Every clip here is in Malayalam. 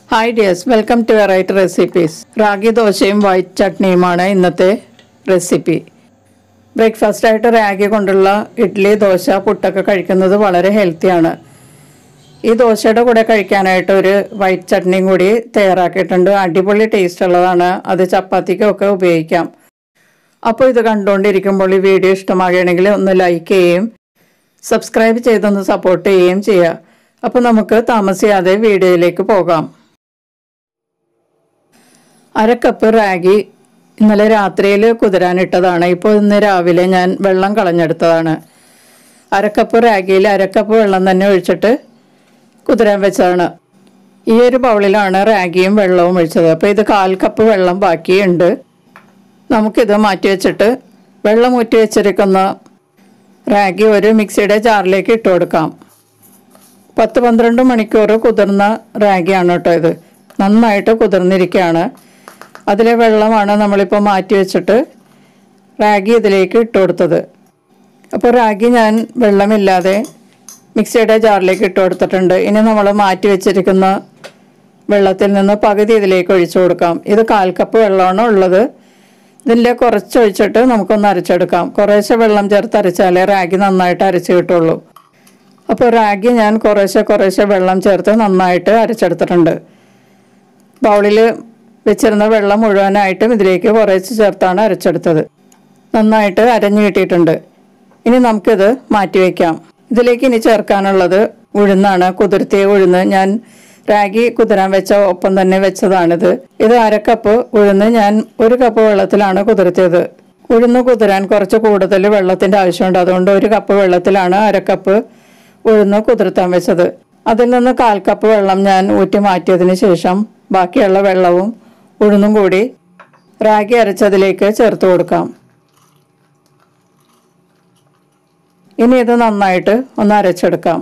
Hi dears, welcome to variety recipes. Ragi ദോശയും വൈറ്റ് ചട്നിയുമാണ് ഇന്നത്തെ റെസിപ്പി. ബ്രേക്ക്ഫാസ്റ്റായിട്ട് റാഗി കൊണ്ടുള്ള ഇഡ്ഡലി, ദോശ, പുട്ടൊക്കെ കഴിക്കുന്നത് വളരെ ഹെൽത്തിയാണ്. ഈ ദോശയുടെ കൂടെ കഴിക്കാനായിട്ട് ഒരു വൈറ്റ് ചട്നിയും കൂടി തയ്യാറാക്കിയിട്ടുണ്ട്. അടിപൊളി ടേസ്റ്റ് ഉള്ളതാണ്. അത് ചപ്പാത്തിക്കൊക്കെ ഉപയോഗിക്കാം. അപ്പോൾ ഇത് കണ്ടുകൊണ്ടിരിക്കുമ്പോൾ ഈ വീഡിയോ ഇഷ്ടമാകുകയാണെങ്കിൽ ഒന്ന് ലൈക്ക് ചെയ്യുകയും സബ്സ്ക്രൈബ് ചെയ്തൊന്ന് സപ്പോർട്ട് ചെയ്യുകയും ചെയ്യുക. അപ്പോൾ നമുക്ക് താമസിയാതെ വീഡിയോയിലേക്ക് പോകാം. 1/2 കപ്പ് റാഗി ഇന്നലെ രാത്രിയിൽ കുതിരാനിട്ടതാണ്. ഇപ്പോൾ ഇന്ന് രാവിലെ ഞാൻ വെള്ളം കളഞ്ഞെടുത്തതാണ്. 1/2 കപ്പ് റാഗിയിൽ 1/2 കപ്പ് വെള്ളം തന്നെ ഒഴിച്ചിട്ട് കുതിരാൻ വെച്ചതാണ്. ഈ ഒരു ബൗളിലാണ് റാഗിയും വെള്ളവും ഒഴിച്ചത്. അപ്പോൾ ഇത് 1/4 കപ്പ് വെള്ളം ബാക്കിയുണ്ട്. നമുക്കിത് മാറ്റി വെച്ചിട്ട് വെള്ളം ഊറ്റി വെച്ചിരിക്കുന്ന റാഗി ഒരു മിക്സിയുടെ ജാറിലേക്ക് ഇട്ട് കൊടുക്കാം. 10-12 മണിക്കൂർ കുതിർന്ന റാഗിയാണ് കേട്ടോ ഇത്. നന്നായിട്ട് കുതിർന്നിരിക്കുകയാണ്. അതിലെ വെള്ളമാണ് നമ്മളിപ്പോൾ മാറ്റി വെച്ചിട്ട് റാഗി ഇതിലേക്ക് ഇട്ട് കൊടുത്തത്. അപ്പോൾ റാഗി ഞാൻ വെള്ളമില്ലാതെ മിക്സിയുടെ ജാറിലേക്ക് ഇട്ട് കൊടുത്തിട്ടുണ്ട്. ഇനി നമ്മൾ മാറ്റി വെച്ചിരിക്കുന്ന വെള്ളത്തിൽ നിന്ന് പകുതി ഇതിലേക്ക് ഒഴിച്ചു കൊടുക്കാം. ഇത് 1/4 കപ്പ് വെള്ളമാണ് ഉള്ളത്. ഇതിൻ്റെ കുറച്ച് ഒഴിച്ചിട്ട് നമുക്കൊന്ന് അരച്ചെടുക്കാം. കുറേശ്ശെ വെള്ളം ചേർത്ത് അരച്ചാലേ റാഗി നന്നായിട്ട് അരച്ച് കിട്ടുള്ളൂ. അപ്പോൾ റാഗി ഞാൻ കുറേശ്ശെ വെള്ളം ചേർത്ത് നന്നായിട്ട് അരച്ചെടുത്തിട്ടുണ്ട്. ബൗളിൽ വെച്ചിരുന്ന വെള്ളം മുഴുവനായിട്ടും ഇതിലേക്ക് കുറേശ്ശെ ചേർത്താണ് അരച്ചെടുത്തത്. നന്നായിട്ട് അരഞ്ഞു കിട്ടിയിട്ടുണ്ട്. ഇനി നമുക്കിത് മാറ്റി വയ്ക്കാം. ഇതിലേക്ക് ഇനി ചേർക്കാനുള്ളത് ഉഴുന്നാണ്. കുതിർത്തിയ ഉഴുന്ന് ഞാൻ റാഗി കുതിരാൻ വെച്ച ഒപ്പം തന്നെ വെച്ചതാണിത്. ഇത് 1/2 കപ്പ് ഉഴുന്ന് ഞാൻ 1 കപ്പ് വെള്ളത്തിലാണ് കുതിർത്തിയത്. ഉഴുന്ന് കുതിരാൻ കുറച്ച് കൂടുതൽ വെള്ളത്തിൻ്റെ ആവശ്യമുണ്ട്. അതുകൊണ്ട് 1 കപ്പ് വെള്ളത്തിലാണ് 1/2 കപ്പ് ഉഴുന്ന് കുതിർത്താൻ വെച്ചത്. അതിൽ നിന്ന് 1/4 കപ്പ് വെള്ളം ഞാൻ ഊറ്റി മാറ്റിയതിന് ശേഷം ബാക്കിയുള്ള വെള്ളവും ഉഴുന്നും കൂടി റാഗി അരച്ചതിലേക്ക് ചേർത്ത് കൊടുക്കാം. ഇനി ഇത് നന്നായിട്ട് ഒന്ന് അരച്ചെടുക്കാം.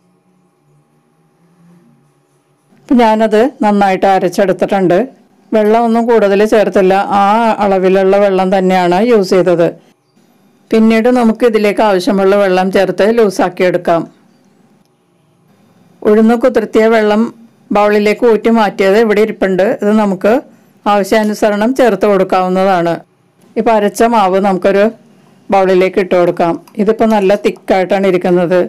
ഞാനത് നന്നായിട്ട് അരച്ചെടുത്തിട്ടുണ്ട്. വെള്ളം ഒന്നും കൂടുതൽ ചേർത്തില്ല. ആ അളവിലുള്ള വെള്ളം തന്നെയാണ് യൂസ് ചെയ്തത്. പിന്നീട് നമുക്ക് ഇതിലേക്ക് ആവശ്യമുള്ള വെള്ളം ചേർത്ത് ലൂസാക്കിയെടുക്കാം. ഉഴുന്ന് കുതിർത്തിയ വെള്ളം ബൗളിലേക്ക് ഊറ്റി മാറ്റിയത് ഇവിടെ ഇരിപ്പുണ്ട്. ഇത് നമുക്ക് ആവശ്യാനുസരണം ചേർത്ത് കൊടുക്കാവുന്നതാണ്. ഇപ്പോൾ അരച്ച മാവ് നമുക്കൊരു ബൗളിലേക്ക് ഇട്ട് കൊടുക്കാം. ഇതിപ്പോൾ നല്ല തിക്കായിട്ടാണ് ഇരിക്കുന്നത്.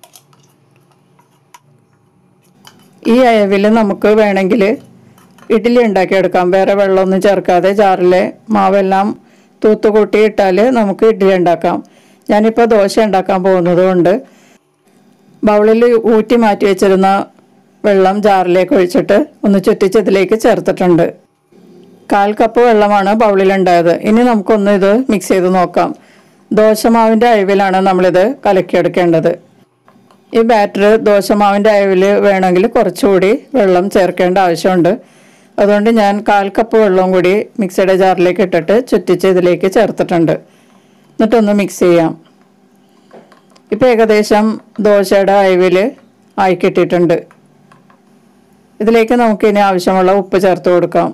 ഈ അയവിൽ നമുക്ക് വേണമെങ്കിൽ ഇഡ്ഡലി ഉണ്ടാക്കിയെടുക്കാം. വേറെ വെള്ളമൊന്നും ചേർക്കാതെ ജാറിലെ മാവെല്ലാം തൂത്തുകൂട്ടി ഇട്ടാൽ നമുക്ക് ഇഡ്ഡലി ഉണ്ടാക്കാം. ഞാനിപ്പോൾ ദോശ ഉണ്ടാക്കാൻ പോകുന്നത് കൊണ്ട് ബൗളിൽ ഊറ്റി മാറ്റി വെച്ചിരുന്ന വെള്ളം ജാറിലേക്ക് ഒഴിച്ചിട്ട് ഒന്ന് ചുറ്റിച്ച് ഇതിലേക്ക് ചേർത്തിട്ടുണ്ട്. 1/4 കപ്പ് വെള്ളമാണ് ബൗളിലുണ്ടായത്. ഇനി നമുക്കൊന്ന് ഇത് മിക്സ് ചെയ്ത് നോക്കാം. ദോശമാവിൻ്റെ അയവിലാണ് നമ്മളിത് കലക്കിയെടുക്കേണ്ടത്. ഈ ബാറ്റർ ദോശമാവിൻ്റെ അയവിൽ വേണമെങ്കിൽ കുറച്ചുകൂടി വെള്ളം ചേർക്കേണ്ട ആവശ്യമുണ്ട്. അതുകൊണ്ട് ഞാൻ 1/4 കപ്പ് വെള്ളവും കൂടി മിക്സിയുടെ ജാറിലേക്ക് ഇട്ടിട്ട് ചുറ്റിച്ച് ഇതിലേക്ക് ചേർത്തിട്ടുണ്ട്. എന്നിട്ടൊന്ന് മിക്സ് ചെയ്യാം. ഇപ്പോൾ ഏകദേശം ദോശയുടെ അയവിൽ ആയി കിട്ടിയിട്ടുണ്ട്. ഇതിലേക്ക് നമുക്ക് ഇനി ആവശ്യമുള്ള ഉപ്പ് ചേർത്ത് കൊടുക്കാം.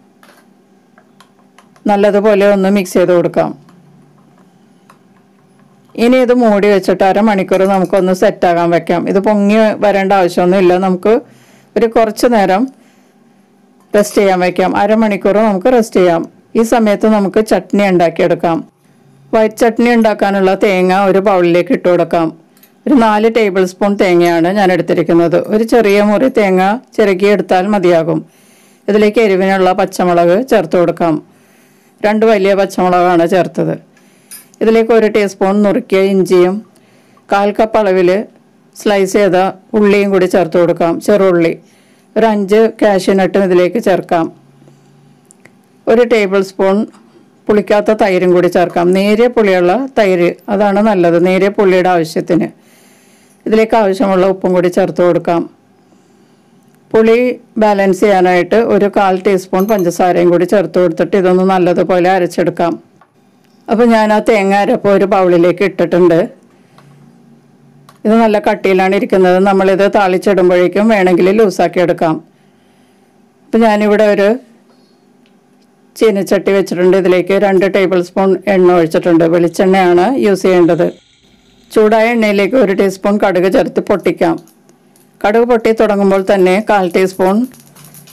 നല്ലതുപോലെ ഒന്ന് മിക്സ് ചെയ്ത് കൊടുക്കാം. ഇനി ഇത് മൂടി വെച്ചിട്ട് 1/2 മണിക്കൂർ നമുക്കൊന്ന് സെറ്റാകാൻ വെക്കാം. ഇത് പൊങ്ങി വരേണ്ട ആവശ്യമൊന്നുമില്ല. നമുക്ക് ഒരു കുറച്ച് നേരം റെസ്റ്റ് ചെയ്യാൻ വയ്ക്കാം. 1/2 മണിക്കൂർ നമുക്ക് റെസ്റ്റ് ചെയ്യാം. ഈ സമയത്ത് നമുക്ക് ചട്നി ഉണ്ടാക്കിയെടുക്കാം. വൈറ്റ് ചട്നി ഉണ്ടാക്കാനുള്ള തേങ്ങ ഒരു ബൗളിലേക്ക് ഇട്ട് കൊടുക്കാം. ഒരു 4 ടേബിൾ സ്പൂൺ തേങ്ങയാണ് ഞാൻ എടുത്തിരിക്കുന്നത്. ഒരു ചെറിയ മുറി തേങ്ങ ചിരകിയെടുത്താൽ മതിയാകും. ഇതിലേക്ക് എരിവിനുള്ള പച്ചമുളക് ചേർത്ത് കൊടുക്കാം. 2 വലിയ പച്ചമുളകാണ് ചേർത്തത്. ഇതിലേക്ക് 1 ടീസ്പൂൺ നുറുക്കിയ ഇഞ്ചിയും 1/4 കപ്പ് അളവിൽ സ്ലൈസ് ചെയ്ത ഉള്ളിയും കൂടി ചേർത്ത് കൊടുക്കാം. ചെറുള്ളി. ഒരു 5 കാഷ്യൂനട്ടും ഇതിലേക്ക് ചേർക്കാം. 1 ടേബിൾ സ്പൂൺ പുളിക്കാത്ത തൈരും കൂടി ചേർക്കാം. നേരിയ പുളിയുള്ള തൈര്, അതാണ് നല്ലത്. നേരിയ പുളിയുടെ ആവശ്യത്തിന് ഇതിലേക്ക് ആവശ്യമുള്ള ഉപ്പും കൂടി ചേർത്ത് കൊടുക്കാം. പുളി ബാലൻസ് ചെയ്യാനായിട്ട് ഒരു 1/4 ടീസ്പൂൺ പഞ്ചസാരയും കൂടി ചേർത്ത് കൊടുത്തിട്ട് ഇതൊന്ന് നല്ലതുപോലെ അരച്ചെടുക്കാം. അപ്പോൾ ഞാൻ ആ തേങ്ങ അരപ്പ് ഒരു ബൗളിലേക്ക് ഇട്ടിട്ടുണ്ട്. ഇത് നല്ല കട്ടിയിലാണ് ഇരിക്കുന്നത്. നമ്മളിത് താളിച്ചിടുമ്പോഴേക്കും വേണമെങ്കിൽ ലൂസാക്കി എടുക്കാം. അപ്പോൾ ഞാനിവിടെ ഒരു ചീനച്ചട്ടി വെച്ചിട്ടുണ്ട്. ഇതിലേക്ക് 2 ടേബിൾ സ്പൂൺ എണ്ണ ഒഴിച്ചിട്ടുണ്ട്. വെളിച്ചെണ്ണയാണ് യൂസ് ചെയ്യേണ്ടത്. ചൂടായ എണ്ണയിലേക്ക് 1 ടീസ്പൂൺ കടുക് ചേർത്ത് പൊട്ടിക്കാം. കടുക് പൊട്ടി തുടങ്ങുമ്പോൾ തന്നെ 1/4 ടീസ്പൂൺ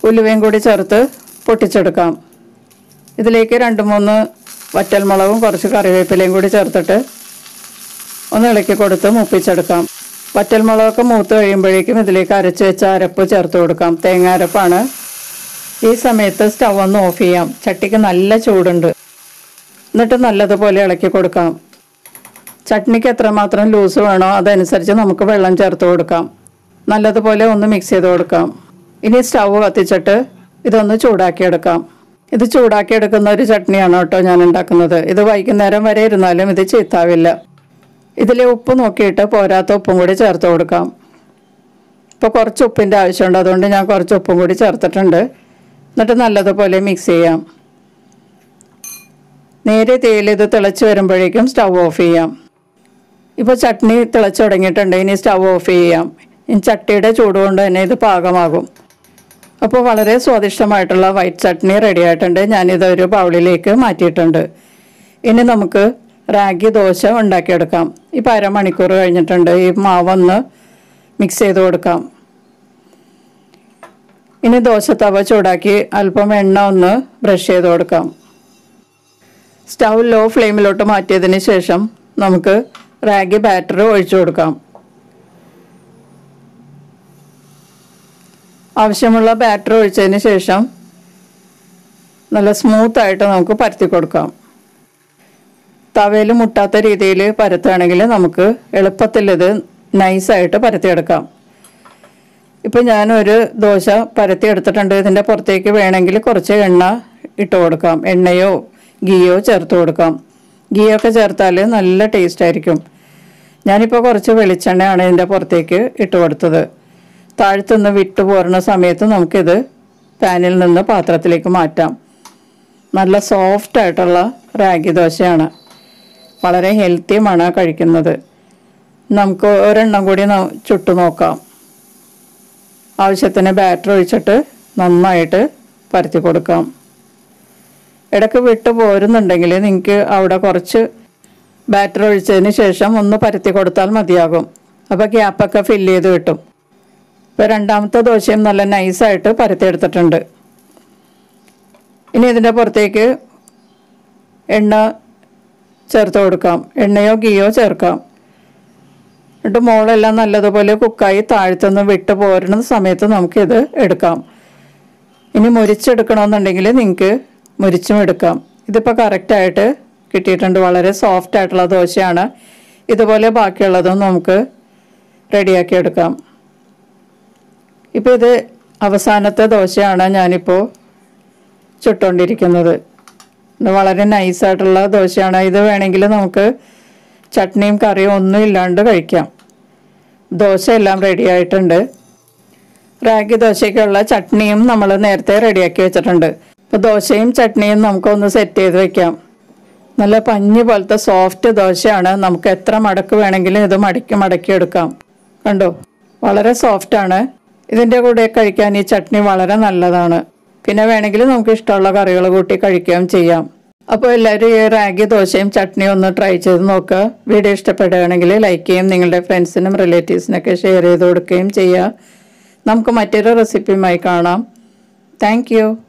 ഉലുവയും കൂടി ചേർത്ത് പൊട്ടിച്ചെടുക്കാം. ഇതിലേക്ക് 2-3 വറ്റൽമുളകും കുറച്ച് കറിവേപ്പിലയും കൂടി ചേർത്തിട്ട് ഒന്ന് ഇളക്കി കൊടുത്ത് മൂപ്പിച്ചെടുക്കാം. വറ്റൽമുളകൊക്കെ മൂത്ത് കഴിയുമ്പോഴേക്കും ഇതിലേക്ക് അരച്ച് വെച്ച അരപ്പ് ചേർത്ത് കൊടുക്കാം. തേങ്ങ അരപ്പാണ്. ഈ സമയത്ത് സ്റ്റൗ ഒന്ന് ഓഫ് ചെയ്യാം. ചട്ടിക്ക് നല്ല ചൂടുണ്ട്. എന്നിട്ട് നല്ലതുപോലെ ഇളക്കി കൊടുക്കാം. ചട്നിക്ക് എത്രമാത്രം ലൂസ് വേണോ അതനുസരിച്ച് നമുക്ക് വെള്ളം ചേർത്ത് കൊടുക്കാം. നല്ലതുപോലെ ഒന്ന് മിക്സ് ചെയ്ത് കൊടുക്കാം. ഇനി സ്റ്റൗ കത്തിച്ചിട്ട് ഇതൊന്ന് ചൂടാക്കിയെടുക്കാം. ഇത് ചൂടാക്കിയെടുക്കുന്ന ഒരു ചട്നിയാണ് കേട്ടോ ഞാൻ ഉണ്ടാക്കുന്നത്. ഇത് വൈകുന്നേരം വരെ ഇരുന്നാലും ഇത് ചീത്താവില്ല. ഇതിൽ ഉപ്പ് നോക്കിയിട്ട് പോരാത്ത ഉപ്പും കൂടി ചേർത്ത് കൊടുക്കാം. ഇപ്പോൾ കുറച്ച് ഉപ്പിൻ്റെ ആവശ്യമുണ്ട്, അതുകൊണ്ട് ഞാൻ കുറച്ച് ഉപ്പും കൂടി ചേർത്തിട്ടുണ്ട്. എന്നിട്ട് നല്ലതുപോലെ മിക്സ് ചെയ്യാം. നേരെ തീയിൽ ഇത് തിളച്ച് വരുമ്പോഴേക്കും സ്റ്റൗ ഓഫ് ചെയ്യാം. ഇപ്പോൾ ചട്നി തിളച്ച് തുടങ്ങിയിട്ടുണ്ട്. ഇനി സ്റ്റൗ ഓഫ് ചെയ്യാം. ഇനി ചട്ടിയുടെ ചൂട് കൊണ്ട് തന്നെ ഇത് പാകമാകും. അപ്പോൾ വളരെ സ്വാദിഷ്ടമായിട്ടുള്ള വൈറ്റ് ചട്നി റെഡി ആയിട്ടുണ്ട്. ഞാനിതൊരു ബൗളിലേക്ക് മാറ്റിയിട്ടുണ്ട്. ഇനി നമുക്ക് റാഗി ദോശ ഉണ്ടാക്കിയെടുക്കാം. ഇപ്പോൾ അരമണിക്കൂർ കഴിഞ്ഞിട്ടുണ്ട്. ഈ മാവൊന്ന് മിക്സ് ചെയ്ത് കൊടുക്കാം. ഇനി ദോശ തവ ചൂടാക്കി അല്പം എണ്ണ ഒന്ന് ബ്രഷ് ചെയ്ത് കൊടുക്കാം. സ്റ്റൗ ലോ ഫ്ലെയിമിലോട്ട് മാറ്റിയതിന് ശേഷം നമുക്ക് റാഗി ബാറ്റർ ഒഴിച്ചു കൊടുക്കാം. ആവശ്യമുള്ള ബാറ്റർ ഒഴിച്ചതിന് ശേഷം നല്ല സ്മൂത്തായിട്ട് നമുക്ക് പരത്തി കൊടുക്കാം. തവയിൽ മുട്ടാത്ത രീതിയിൽ പരത്തുകയാണെങ്കിൽ നമുക്ക് എളുപ്പത്തിൽ ഇത് നൈസായിട്ട് പരത്തിയെടുക്കാം. ഇപ്പോൾ ഞാനൊരു ദോശ പരത്തി എടുത്തിട്ടുണ്ട്. ഇതിൻ്റെ പുറത്തേക്ക് വേണമെങ്കിൽ കുറച്ച് എണ്ണ ഇട്ട് കൊടുക്കാം. എണ്ണയോ ഗീയോ ചേർത്ത് കൊടുക്കാം. ഗീയൊക്കെ ചേർത്താൽ നല്ല ടേസ്റ്റ് ആയിരിക്കും. ഞാനിപ്പോൾ കുറച്ച് വെളിച്ചെണ്ണയാണ് ഇതിൻ്റെ പുറത്തേക്ക് ഇട്ട് കൊടുത്തത്. താഴത്തുനിന്ന് വിട്ടു പോരുന്ന സമയത്ത് നമുക്കിത് പാനിൽ നിന്ന് പാത്രത്തിലേക്ക് മാറ്റാം. നല്ല സോഫ്റ്റ് ആയിട്ടുള്ള റാഗി ദോശയാണ്. വളരെ ഹെൽത്തിയുമാണ് കഴിക്കുന്നത്. നമുക്ക് ഒരെണ്ണം കൂടി ചുട്ടു നോക്കാം. ആവശ്യത്തിന് ബാറ്റർ ഒഴിച്ചിട്ട് നന്നായിട്ട് പരത്തി കൊടുക്കാം. ഇടയ്ക്ക് വിട്ടു പോരുന്നുണ്ടെങ്കിൽ നിങ്ങൾക്ക് അവിടെ കുറച്ച് ബാറ്റർ ഒഴിച്ചതിന് ശേഷം ഒന്ന് പരത്തി കൊടുത്താൽ മതിയാകും. അപ്പോൾ ഗ്യാപ്പൊക്കെ ഫില്ല് ചെയ്ത് കിട്ടും. ഇപ്പോൾ രണ്ടാമത്തെ ദോശയും നല്ല നൈസായിട്ട് പരത്തിയെടുത്തിട്ടുണ്ട്. ഇനി ഇതിൻ്റെ പുറത്തേക്ക് എണ്ണ ചേർത്ത് കൊടുക്കാം. എണ്ണയോ ഗീയോ ചേർക്കാം. എന്നിട്ട് മോളെല്ലാം നല്ലതുപോലെ കുക്കായി താഴ്ത്തുനിന്ന് വിട്ട് പോരുന്ന സമയത്ത് നമുക്കിത് എടുക്കാം. ഇനി മുരിച്ചെടുക്കണമെന്നുണ്ടെങ്കിൽ നിങ്ങൾക്ക് മുരിച്ചും എടുക്കാം. ഇതിപ്പോൾ കറക്റ്റായിട്ട് കിട്ടിയിട്ടുണ്ട്. വളരെ സോഫ്റ്റ് ആയിട്ടുള്ള ദോശയാണ്. ഇതുപോലെ ബാക്കിയുള്ളതും നമുക്ക് റെഡിയാക്കി എടുക്കാം. ഇപ്പോൾ ഇത് അവസാനത്തെ ദോശയാണ് ഞാനിപ്പോൾ ചുട്ടുകൊണ്ടിരിക്കുന്നത്. ഇത് വളരെ നൈസായിട്ടുള്ള ദോശയാണ്. ഇത് വേണമെങ്കിൽ നമുക്ക് ചട്നിയും കറിയും ഒന്നും ഇല്ലാണ്ട് കഴിക്കാം. ദോശ എല്ലാം റെഡി ആയിട്ടുണ്ട്. റാഗി ദോശയ്ക്കുള്ള ചട്നിയും നമ്മൾ നേരത്തെ റെഡിയാക്കി വെച്ചിട്ടുണ്ട്. ഇപ്പോൾ ദോശയും ചട്നിയും നമുക്കൊന്ന് സെറ്റ് ചെയ്ത് വെക്കാം. നല്ല പഞ്ഞി പോലത്തെ സോഫ്റ്റ് ദോശയാണ്. നമുക്ക് എത്ര മടക്ക് വേണമെങ്കിലും ഇത് മടക്കി എടുക്കാം. കണ്ടോ, വളരെ സോഫ്റ്റാണ്. ഇതിൻ്റെ കൂടെ കഴിക്കാൻ ഈ ചട്നി വളരെ നല്ലതാണ്. പിന്നെ വേണമെങ്കിൽ നമുക്ക് ഇഷ്ടമുള്ള കറികൾ കൂട്ടി കഴിക്കുകയും ചെയ്യാം. അപ്പോൾ എല്ലാവരും ഈ റാഗി ദോശയും ചട്നിയും ഒന്ന് ട്രൈ ചെയ്ത് നോക്കുക. വീഡിയോ ഇഷ്ടപ്പെടുകയാണെങ്കിൽ ലൈക്ക് ചെയ്യും, നിങ്ങളുടെ ഫ്രണ്ട്സിനും റിലേറ്റീവ്സിനൊക്കെ ഷെയർ ചെയ്ത് കൊടുക്കുകയും ചെയ്യുക. നമുക്ക് മറ്റൊരു റെസിപ്പിയുമായി കാണാം. Thank U.